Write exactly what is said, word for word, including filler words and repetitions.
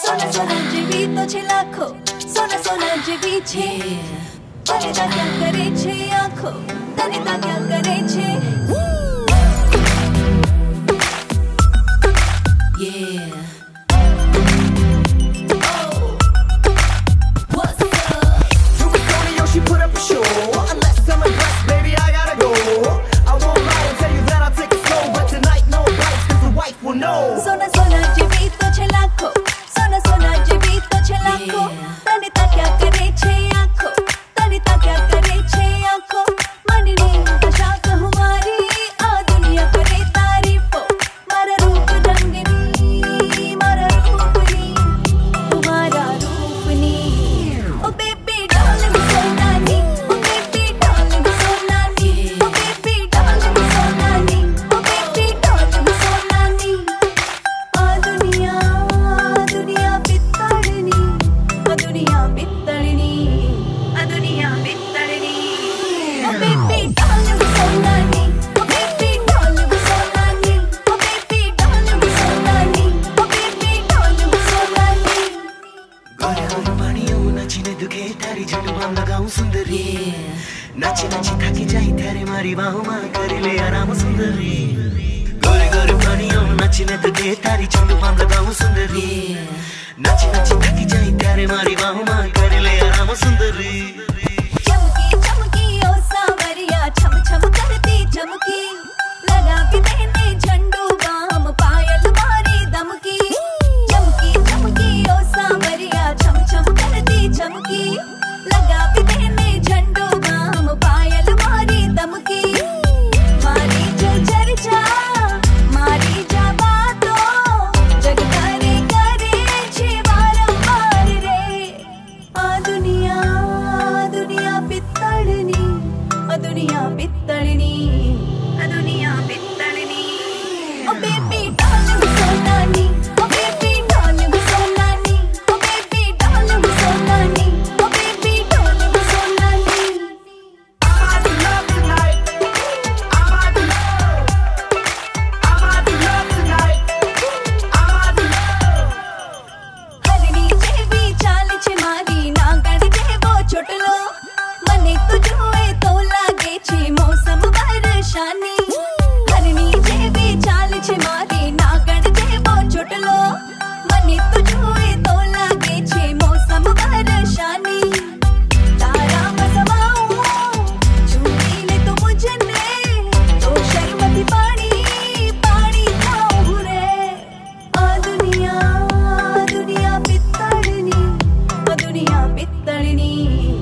सोना सोना जीवी तो छे लाखो सोना सोना जीवी छे तने ता क्या करे छे आँखो तने ता क्या करे छे Yeah. सोना सोना जीवी तो छे लाखो सोना सोना जीवी तो छे लाखो तने ता क्या करे छे आँखो तने ता क्या करे छे आँखो मननी आशा कहमारी आ दुनिया करे तारीफो मारा रूप रंगनी मारा रूपनी तुम्हारा रूपनी ओ बेबी डार्लिंग सोनानी ओ बेबी डार्लिंग सोनानी ओ बेबी डार्लिंग सोनानी ओ बेबी डार्लिंग सोनानी दुनिया बितड़नी आ दुनिया बितड़नी ओ बेबी डार्लिंग सोनानी ओ बेबी डार्लिंग सोनानी ओ बेबी डार्लिंग सोनानी ओ बेबी डार्लिंग सोनानी गोरे गोरे पानियों नाचिने दुखे तारी झटुमा लगाऊं सुंदरी नाची नाची थकी जाई तेरे मारी बाहों में कर ले आराम सुंदरी गोरे गोरे पानियों नाचिने दुखे तारी झटुमा लगाऊं सुंदरी नाची नाची थकी जाई तेरे मारी बाहों में कर ले आराम सुंदरी चमकी चमकी ओ सावरिया छम छम करती चमकी लगा के देने झंडू बाम पायल मारी दमकी चमकी चमकी ओ सावरिया छम छम करती चमकी लगा के देने झंडू बाम पायल मारी दमकी मारी जो चर्चा मारी जा बातो जग करे करे छे वारंवार रे आ दुनिया दुनिया बितड़नी आ दुनिया बितड़नी आ दुनिया बितड़नी ओ बेबी डार्लिंग सोनानी ओ बेबी डार्लिंग सोनानी ओ बेबी डार्लिंग सोनानी ओ बेबी डार्लिंग सोनानी I'm out to love tonight. I'm out to love. I'm out to love tonight. I'm out to love. हरणी जेवी चाल छे मारी नागण जेवो छोटलो मने तो जोए तो लागे छे मौसम वर्षानी हरणी जेवी चाल छे मारी नागण जेवो छोटलो मने तो जोए तो लागे छे मौसम वर्षानी तारा मसमाऊं छूटी ले तो मुझने तो शर्मती पानी पानी थाऊं रे आ दुनिया दुनिया बितड़नी आ दुनिया बितड़नी